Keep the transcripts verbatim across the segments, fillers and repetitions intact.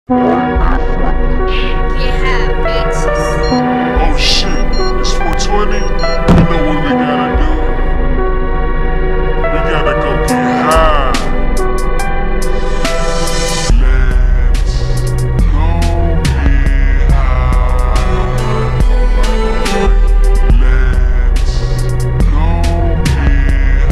Yeah, bitches. Oh shit, it's four twenty. You know what we gotta do? We gotta go get high. Let's go get high. Let's go get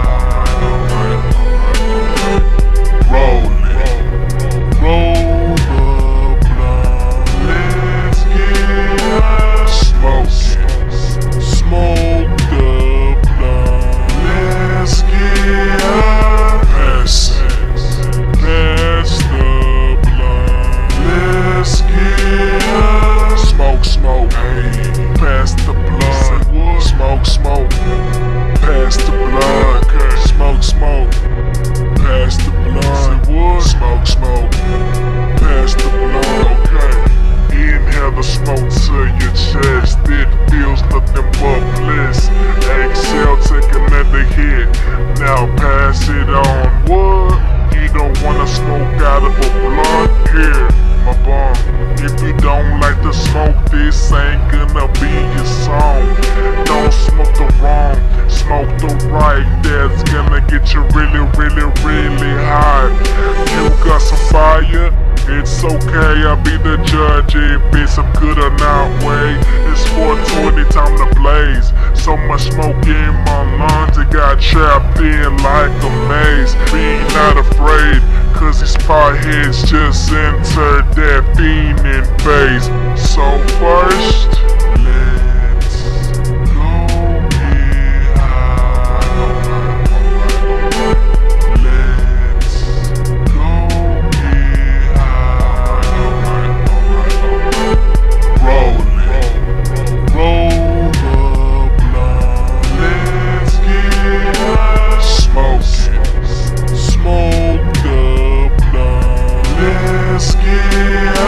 high. Roll it. Roll the blunt. Let's get high. Smoke it. Smoke the blunt. Let's get high. Pass it. Pass the blunt. Let's get high. Smoke, smoke. Hey. Pass the blunt. Smoke, smoke. Pass the blunt. Smoke, smoke. Pass the blunt. Smoke, smoke. Pass the blunt. Okay. Inhale the smoke to your chest. It feels nothing but bliss. Exhale, take another hit. Now pass it on. What? You don't wanna smoke out of a blunt? Here, my bum. If you don't like to smoke, this ain't gonna be your song. Don't smoke the wrong, smoke the right. That's gonna get you really, really, really high. You got some fire? It's okay, I'll be the judge if it's a good or not way. It's four twenty, time to blaze. So much smoke in my lungs, it got trapped in like a maze. Be not afraid, cause these potheads just entered that fiending phase. So first, let's go get high. Let's go get high. Roll it. Roll the blunt. Let's get high. Smoke it. Smoke the blunt. Let's get high.